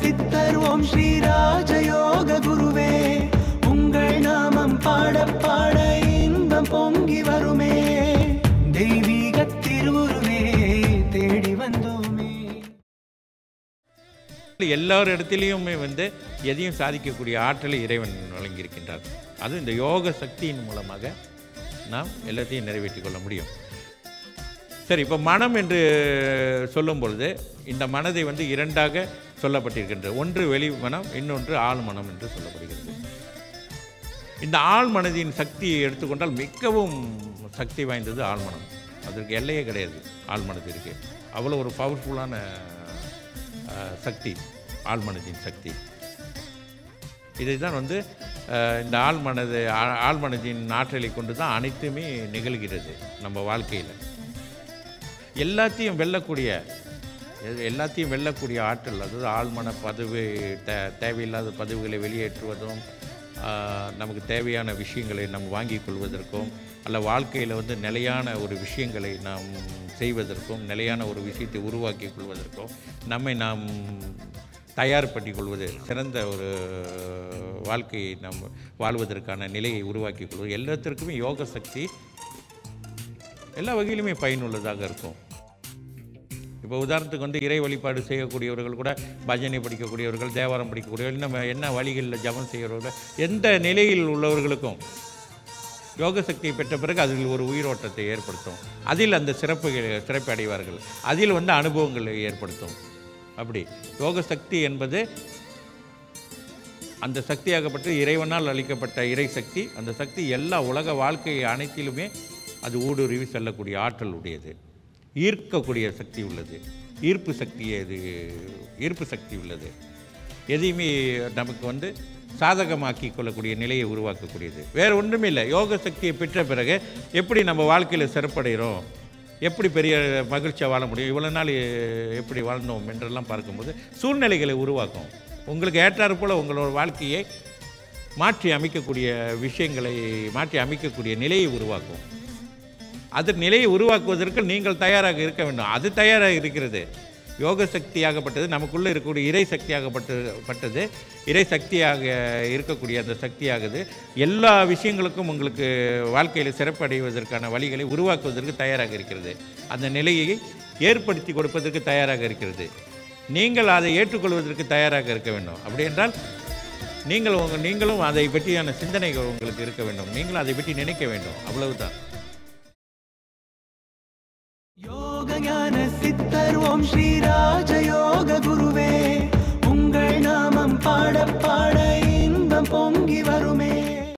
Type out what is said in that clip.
சித்தர் ஓம் ஸ்ரீ ராஜயோக குருவே உங்கள் நாமம் பாட பாட இன்பம் பொங்கி வருமே தெய்வீக திருவுருவே தேடி வந்தோமே. எல்லார் இடத்திலையுமே எதையும் சாதிக்கக்கூடிய ஆற்றலை இறைவன் வழங்கியிருக்கின்றார். அது இந்த யோக சக்தியின் மூலமாக நாம் எல்லாத்தையும் நிறைவேற்றிக் கொள்ள முடியும். சரி, இப்போ மனம் என்று சொல்லும் பொழுது இந்த மனதை இரண்டாக சொல்லப்பட்டிருக்கின்றது. ஒன்று வெளி மனம், இன்னொன்று ஆழ் மனம் என்று சொல்லப்படுகிறது. இந்த ஆழ் மனதின் சக்தியை எடுத்துக்கொண்டால் மிகவும் சக்தி வாய்ந்தது ஆழ்மனம். அதற்கு எல்லையே கிடையாது. ஆழ்மனத்திற்கு அவ்வளோ ஒரு பவர்ஃபுல்லான சக்தி ஆழ்மனதின் சக்தி. இதை தான் இந்த ஆழ்மனதின் ஆற்றலை கொண்டு தான் அனைத்துமே நிகழ்கிறது நம்ம வாழ்க்கையில். எல்லாத்தையும் வெல்லக்கூடிய ஆற்றல், அதாவது ஆழ்மன பதிவு, தேவையில்லாத பதிவுகளை வெளியேற்றுவதும், நமக்கு தேவையான விஷயங்களை நாம் வாங்கி கொள்வதற்கும், அல்ல வாழ்க்கையில் நிலையான ஒரு விஷயங்களை நாம் செய்வதற்கும், நிலையான ஒரு விஷயத்தை உருவாக்கி கொள்வதற்கும் நம்மை நாம் தயார்படுத்திக் கொள்வது, சிறந்த ஒரு வாழ்க்கையை நாம் வாழ்வதற்கான நிலையை உருவாக்கி கொள்வது, எல்லாத்திற்குமே யோக சக்தி எல்லா வகையிலுமே பயனுள்ளதாக இருக்கும். இப்போ உதாரணத்துக்கு இறை வழிபாடு செய்யக்கூடியவர்கள் கூட, பஜனை படிக்கக்கூடியவர்கள், தேவாரம் படிக்கக்கூடியவர்கள், நம்ம என்ன வழிகளில் ஜபம் செய்கிறவர்கள், எந்த நிலையில் உள்ளவர்களுக்கும் யோக சக்தியை பெற்ற பிறகு அதில் ஒரு உயிரோட்டத்தை ஏற்படுத்தும். அதில் அந்த சிறப்பு அடைவார்கள். அதில் அனுபவங்களை ஏற்படுத்தும். அப்படி யோக சக்தி என்பது அந்த சக்தியாகப்பட்டு இறைவனால் அளிக்கப்பட்ட இறை சக்தி. அந்த சக்தி எல்லா உலக வாழ்க்கை அனைத்திலுமே அது ஊடுருவி செல்லக்கூடிய ஆற்றல் உடையது. ஈர்க்கக்கூடிய சக்தி உள்ளது. ஈர்ப்பு சக்தி உள்ளது. எதையுமே நமக்கு சாதகமாக்கி கொள்ளக்கூடிய நிலையை உருவாக்கக்கூடியது. வேறு ஒன்றுமே இல்லை. யோக சக்தியை பெற்ற பிறகு எப்படி நம்ம வாழ்க்கையில் சிறப்படைகிறோம், எப்படி பெரிய மகிழ்ச்சியாக வாழ முடியும், இவ்வளோ நாள் எப்படி வாழ்ந்தோம் என்றெல்லாம் பார்க்கும்போது சூழ்நிலைகளை உருவாக்கும். உங்களுக்கு ஏற்றாறு போல் உங்களோட வாழ்க்கையை மாற்றி அமைக்கக்கூடிய விஷயங்களை மாற்றி அமைக்கக்கூடிய நிலையை உருவாக்கும். அது நிலையை உருவாக்குவதற்கு நீங்கள் தயாராக இருக்க வேண்டும். அது தயாராக இருக்கிறது. யோக சக்தியாகப்பட்டது நமக்குள்ளே இருக்கக்கூடிய இறை சக்தியாகப்பட்டது. இறை சக்தியாக இருக்கக்கூடிய அந்த சக்தியாகுது எல்லா விஷயங்களுக்கும் உங்களுக்கு வாழ்க்கையில் சிறப்படைவதற்கான வழிகளை உருவாக்குவதற்கு தயாராக இருக்கிறது. அந்த நிலையை ஏற்படுத்தி கொடுப்பதற்கு தயாராக இருக்கிறது. நீங்கள் அதை ஏற்றுக்கொள்வதற்கு தயாராக இருக்க வேண்டும். அப்படி என்றால் நீங்களும் அதை பற்றியான சிந்தனைகள் உங்களுக்கு இருக்க வேண்டும். நீங்களும் அதை பற்றி நினைக்க வேண்டும். அவ்வளவுதான். யோக ஞான சித்தர் ஓம் ஸ்ரீ ராஜயோக குருவே உங்கள் நாமம் பாட பாட